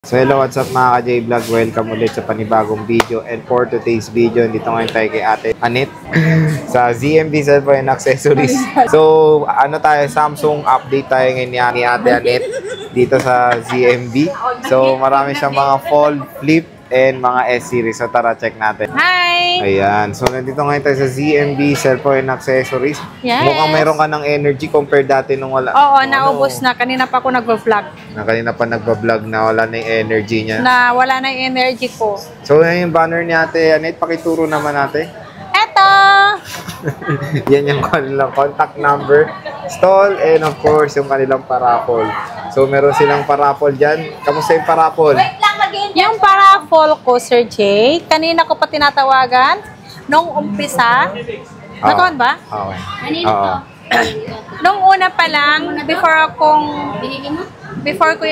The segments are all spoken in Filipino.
So hello, what's up mga ka-J-Vlog? Welcome ulit sa panibagong video. And for today's video, dito ngayon tayo kay Ate Anet sa ZMB Cellphone and Accessories. So ano tayo, Samsung update tayo ngayon ni Ate Anet dito sa ZMB. So marami siyang mga fold, flip, and mga S-series. So tara, check natin. Hi! Ayan. So nandito ngayon tayo sa ZMB Cellphone and Accessories. Yes. Mukhang meron ka ng energy compared dati nung wala. Oo, naubos na. Kanina pa ako nag-vlog. Kanina pa nagpa-vlog na wala na yung energy niya. Na wala na yung energy ko. So, yan yung banner ni Ate Anet. Pakituro naman ate. Eto! Yan yung kanilang contact number, stall, and of course, yung kanilang parapol. So, meron silang parapol dyan. Kamusta yung parapol? Yung parapol ko, Sir Jay, kanina ko pa tinatawagan nung umpisa. Nakawan ba? Okay. Kanina Nung una pa lang, before ko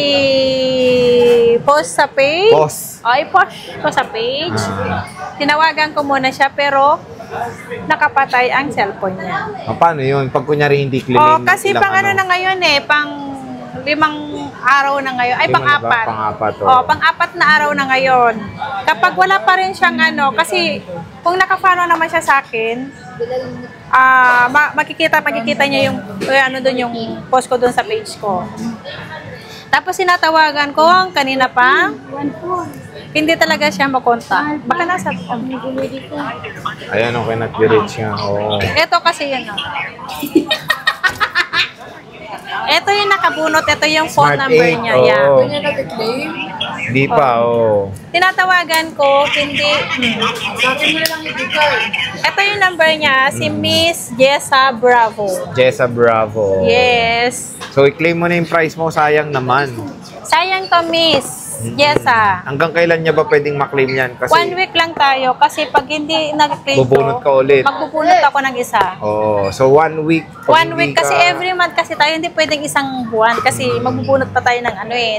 i-post sa page. Boss. O, i-post ko sa page. Tinawagan ko muna siya, pero nakapatay ang cellphone niya. Paano yun? Pag kunyari hindi clean. Oh, kasi pang ano na ngayon pang 5 araw na ngayon. Ay, pang-apat. Pang-apat. Oh, pang-apat na araw na ngayon. Kapag wala pa rin siyang kasi kung naka-follow naman siya sa akin, makikita niya yung doon yung post ko doon sa page ko. Tapos sinatawagan ko kanina pa. Hindi talaga siya makontak. Baka nasa Ayan, okay, not-reach nga. Oo. Ito kasi yun. Ito yung nakabunot. Ito yung phone Smart number 8, niya. oo. Yeah. Hindi pa, oo. Tinatawagan ko, hindi. Ito yung number niya, si Miss Jessa Bravo. Jessa Bravo. Yes. So, i-claim mo na yung price mo. Sayang naman. Sayang to, Miss Jessa. Hanggang kailan niya ba pwedeng maklaim yan? Kasi 1 week lang tayo kasi pag hindi nag-claim bubunot ka ulit. magbubunot ako ng isa. Oh, so 1 week. 1 week kasi every month kasi tayo hindi pwedeng isang buwan kasi magbubunot pa tayo ng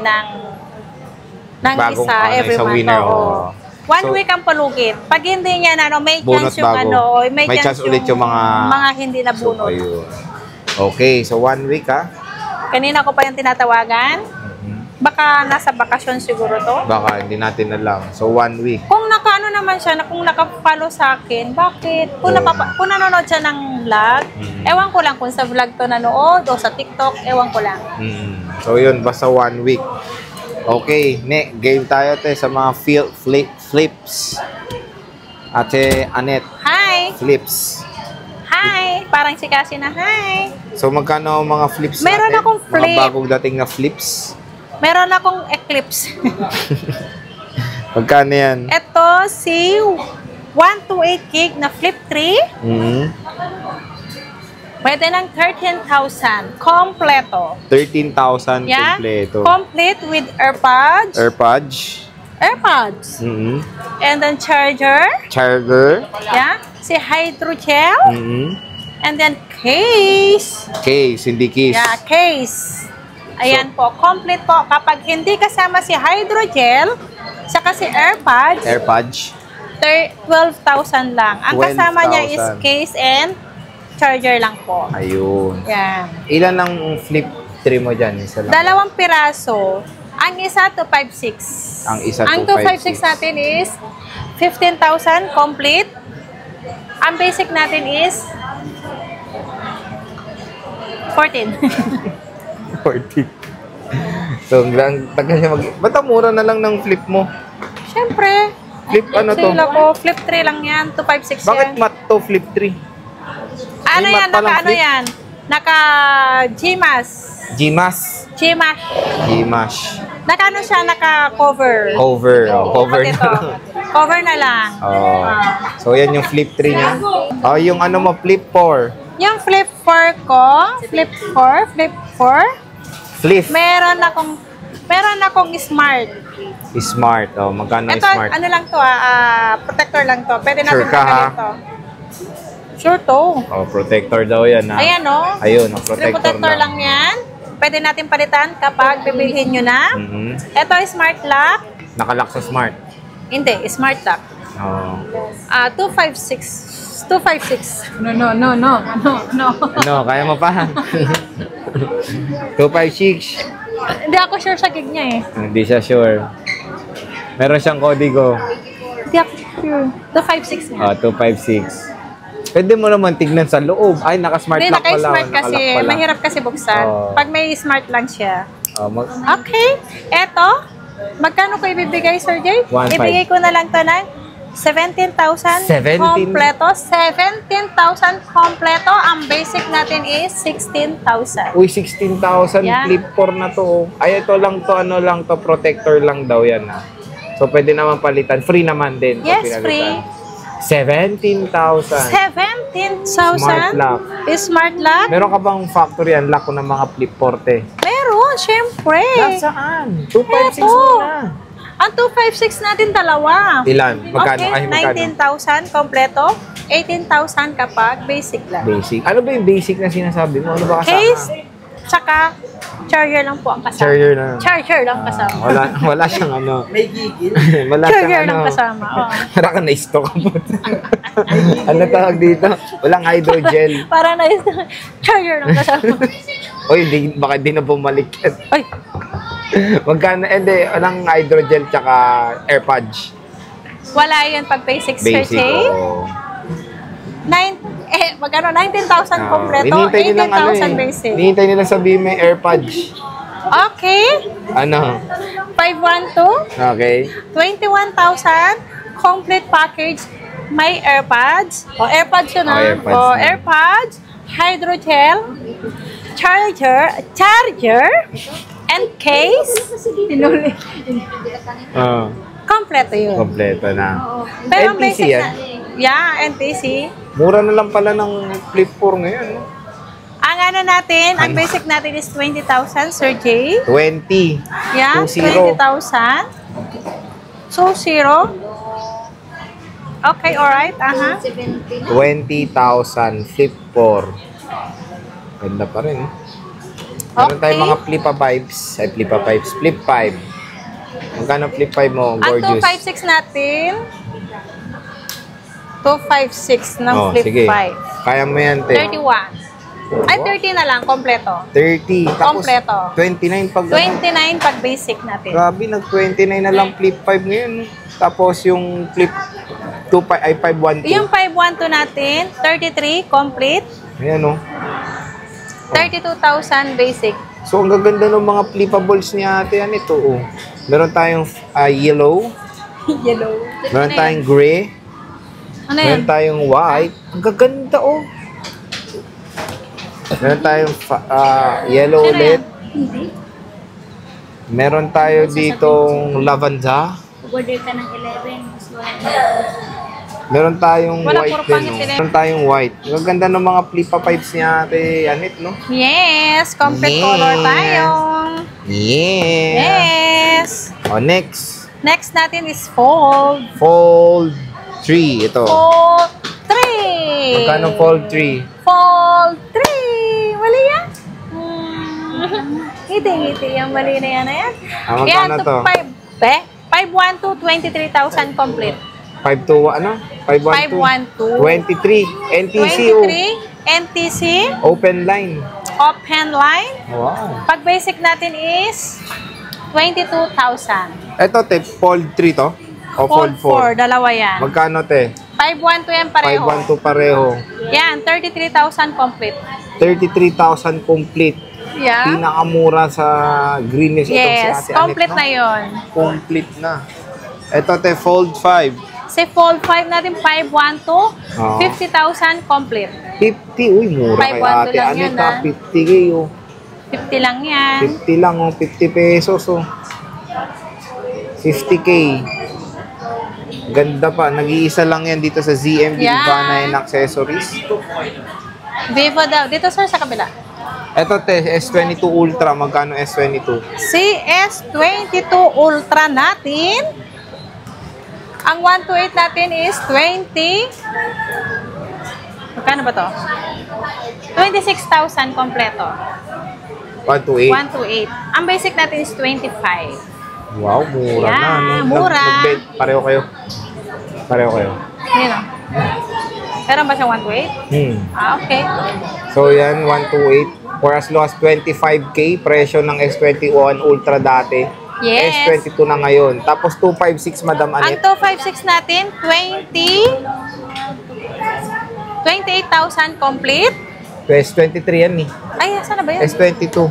ng bagong, isa every sa month. winner. Oo. 1 week ang palugit. Pag hindi niya may bunot chance yung bago. may chance ulit yung mga hindi nabunot. So, ayun. Okay, so 1 week Kanina ko pa yung tinatawagan. Baka nasa bakasyon siguro to. Baka hindi natin alam. So 1 week. Kung naman siya, kung naka-follow sa akin, bakit? Kung nanonood siya ng vlog, ewan ko lang kung sa vlog to nanood o sa TikTok, ewan ko lang. So yun, basta 1 week. Okay, game tayo sa mga flips. Ate Anet. Hi! Flips. Hi! Parang si Cassie na hi! So magkano mga flips Meron natin? akong flip. Mga bagong dating na flips. Meron akong Eclipse. Magkano yan? Ito si 128 gig na Flip 3. Pwede ng 13,000. Kompleto. 13,000 Yeah? kompleto. Complete with AirPods. AirPods. And then charger. Yeah. Si hydrogel. And then case. Case, hindi case. Yeah, case. Ayan po, complete po. Kapag hindi kasama si hydrogel, saka si AirPods, 12,000 lang. Ang kasama niya is case and charger lang po. Ayun. Yan. Ilan ang flip 3 mo dyan? Isa lang. 2 piraso. Ang isa, 256. Ang isa, Ang 256 natin is 15,000 complete. Ang basic natin is 14. 40. So, tagal niya Ba't ang mura na lang ng flip mo? Siyempre. Flip ano to? Flip 3 lang yan. 256 Bakit yan. mat to flip 3? Ano May yan? mat palang flip? Yan? Naka GMAS. Gmash. Naka siya? Naka cover. Cover na lang. Cover na lang. So, yan yung flip 3 niya. Yung ano mo, flip 4. Yung flip 4 ko, flip 4. Meron akong smart. Smart. Magkano Ito, smart? ano lang to protector lang to. Pwede natin Sure ka, tanggalin to. Sure to. Protector daw yan Ayan Ayun, protector lang yan. Pwede natin palitan kapag bibilhin nyo na. Ito smart lock. Nakalock sa smart. Hindi, smart lock. 256. No. Ano, kaya mo pa? 256. Hindi ako sure sa gig niya eh. Hindi siya sure. Meron siyang kodigo. Hindi ako sure. 256 nga. 256. Pwede mo naman tignan sa loob. Ay, naka-smart Hindi, lock pala. naka-smart kasi. Naka-lock pala. Mahirap kasi buksan. Pag may smart lang siya. Okay. Eto. Magkano ko ibibigay, Sir Jay? 1.5. Ibigay ko na lang to ng 17,000 kompleto. 17,000 kompleto. Ang basic natin is 16,000. Uy, 16,000 Yeah. flip 4 na to. Ay, ito lang to, ano lang to, protector lang daw yan. So, pwede naman palitan. Free naman din. Yes, pinalitan. free. 17,000. 17,000? Smart lock. Smart lock? Meron ka bang factory unlock ko ng mga flip 40? Meron, syempre. Nasaan? 256 Eto. muna. Ang 256 natin dalawa. Ilan? Magkano? Okay, Ay, magkano? 19,000 kompleto. 18,000 kapag basic lang. Basic. Ano ba yung basic na sinasabi mo? Ano ba kasama? Case, tsaka charger lang po ang kasama. Charger na. Charger lang kasama. Wala siyang ano. May gigil. Wala Charger siyang lang ano. kasama. Oo. Para ka na-stock ka po. Ano tawag dito? Walang hydrogel. Para na charger lang kasama. Oy, baka di na bumalik yan. Ay, Magkano? Hindi, walang hydrogel tsaka AirPods. wala yun pag basic Basic, searching. oo. Magkano? 19,000 kompleto, Hinihintay nilang ano 18,000 basic. Hinihintay nila sabihin may AirPods. Okay. Ano? 512, Okay. 21,000, complete package. May AirPods. AirPods yun Oh, AirPods na. AirPods, hydrogel, charger, and case. Tinuli. Kompleto yun. Kompleto na. Pero ang NTC basic yan? Yeah, NTC. Mura na lang pala ng Flip 4 ngayon. No? Ang ano natin, ang basic natin is 20,000, Sir Jay. 20. Yeah, 20. 20,000. So, 0. Okay, alright. 20,000 Flip 4. Ganda pa rin. Meron tayong mga Flipa 5s. Ay, Flipa 5s. Flip 5. Magkano Flip 5 mo? Ang Gorgeous. 256 natin, 256 ng flip sige. 5. Kaya mo yan, te. 31. Ay, 30 na lang, kompleto. 30. Tapos, Kompleto. 29 pag... 29 pag basic natin. Grabe, nag-29 na lang Flip 5 ngayon. No? Tapos, yung Flip 2, ay 512. Yung 512 natin, 33 complete, Ayan, no? 32,000 basic. So, ang gaganda ng mga flipables ni ate. Yan ito, oh. Meron tayong yellow. Yellow. Meron tayong gray. Ano yan? Meron tayong white. Ang gaganda, oh. Meron tayong yellow Sino ulit. yan? Meron tayo ditong lavanda. Order ka ng 11. Mas wala. Meron tayong Wala, white puro din, pangit no? sila. Meron tayong white. Ang gaganda ng mga flipa pipes ni ate Anit, no? Yes, complete Yes. color tayo. Yeah! Yes. O, next. Next natin is fold. Fold 3. Ito. Fold 3. Magkano fold 3? Fold 3. Mali yan? Ngiti-ngiti yan. Mali na yan na yan. Magkano to? 512, 23,000 complete. 5 ano? 512. 23. NTC, oh. 23, NTC, Open line. open line. Wow. Pag basic natin is 22,000. Ito, te, fold 3 to? O fold 4? Dalawa yan. Magkano, te? 512 yan pareho. 512 pareho. Yan, 33,000 complete. 33,000 complete. Yeah. Pinakamura sa greenness itong si Yes, ate complete Anik, na yon. Complete na. Ito, te, fold 5. Sa fold 5 natin, 512, Oo. 50,000 complete. 50. Uy, mura kay 512 ate lang Anik, yan, ha? ah. 50k, oh. 50 lang yan. 50 lang, oh. 50 pesos, oh. 50k. Ganda pa. Nag-iisa lang yan dito sa ZMB Yan. Ivana and Accessories. Vivo daw. Dito sir, sa kabila. Ito, te, S22 Ultra. Magkano S22? Si S22 Ultra natin, ang 128 natin is 20. Magkano ba to? 26,000 kompleto. 128. 128. Ang basic natin is 25. Wow, mura Yeah, na. No? mura. Nag-bet. Pareho kayo. Pareho kayo. Yun o. Meron ba siyang 128? Hmm. Ah, okay. So, yan, 128. for as low as 25K, presyo ng S21 Ultra dati. Yes. S22 na ngayon. Tapos 256, Madam Ang Anet. 256 natin, 28,000 complete. S23 yan eh. Ay, saan na ba yun? S22.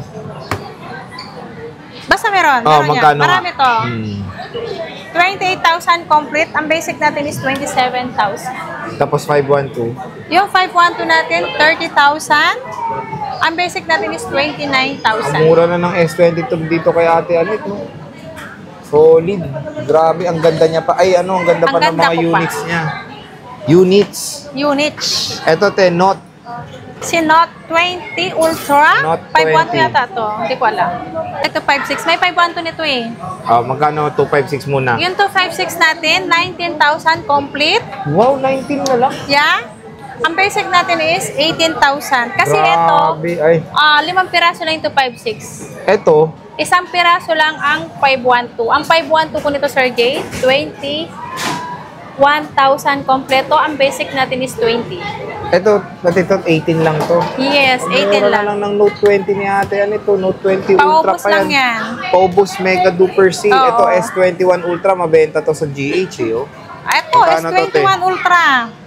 Basta meron. Oh, Meron magkano yan. Marami nga? to. 28,000 complete. Ang basic natin is 27,000. Tapos 512. Yung 512 natin, 30,000. Ang basic natin is Ang 29,000. mura na ng S22 dito kay Ate Anet, no? Solid. Grabe, ang ganda niya pa. Ay, ano, ang ganda Ang pa ng ganda mga ko pa. units niya. Units. Units. Ito, Note. Si Note 20 Ultra. Note 512 20. yata to. Hindi ko alam. Ito 56. May 512 nito eh. Magkano? 256 muna. Yung 256 natin, 19,000 complete. Wow, 19 na lang. Yeah. Ang basic natin is 18,000. Kasi ito, Grabe. Ay, 5 piraso lang yung 256. ito, Isang piraso lang ang 512. Ang 512 ko nito, Sir Jay, 21,000 kompleto. Ang basic natin is 20. pati ito, 18 lang to. Yes, 18 Mura lang. na lang ng Note 20 ni Ate. Ano ito? Note 20 Ultra Paubos pa lang yan. yan. Paubos Mega Duper C. Oo. Ito, S21 Ultra, mabenta to sa GH, eh, oh. Ito, Magkano to, te? S21 Ultra.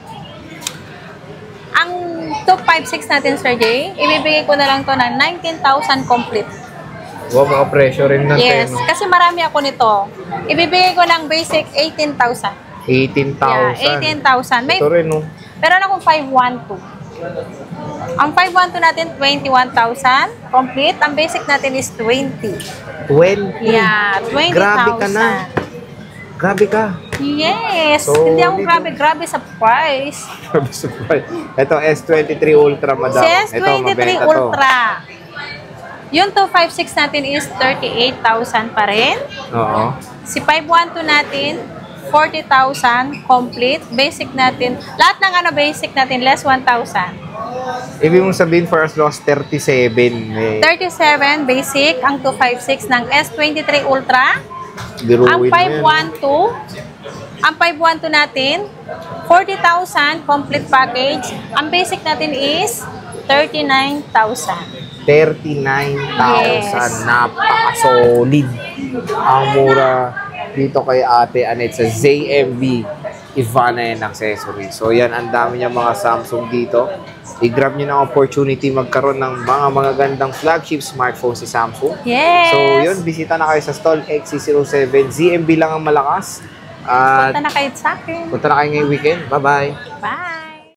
Ang 256 natin, Sir Jay, ibibigay ko na lang to ng 19,000 complete. Wow, mga presyo rin natin. Yes, no? kasi marami ako nito. Ibibigay ko ng basic 18,000. 18,000. Yeah, 18,000. May, Ito rin, no? meron akong 512. Ang 512 natin, 21,000 complete. Ang basic natin is 20. 20. Yeah, 20,000. Grabe ka na. Grabe ka. Yes. So, Hindi ako dito. grabe sa price. Grabe surprise. Ito, S23 Ultra, Madam. Si Ito, S23 mabenta to. Ultra. Yung 256 natin is 38,000 pa rin. Oo. Si 512 natin, 40,000 complete. Basic natin, lahat ng basic natin, less 1,000. Ibig mong sabihin for as low as 37. Eh, 37 basic, ang 256 ng S23 Ultra. biruin Ang mo yan. 512 natin, 40,000 complete package. Ang basic natin is 39,000. 39,000. Yes. Napaka-solid. Ang mura dito kay Ate Anet sa ZMB Ivana and Accessories. So yan, ang dami niya mga Samsung dito. I-grab nyo ng opportunity magkaroon ng mga gandang flagship smartphone si Samsung. Yes. So yun, bisita na kayo sa stall XC07. ZMB lang ang malakas. At Punta na kayo sa akin. punta na kayo ngayong weekend. Bye-bye. Bye!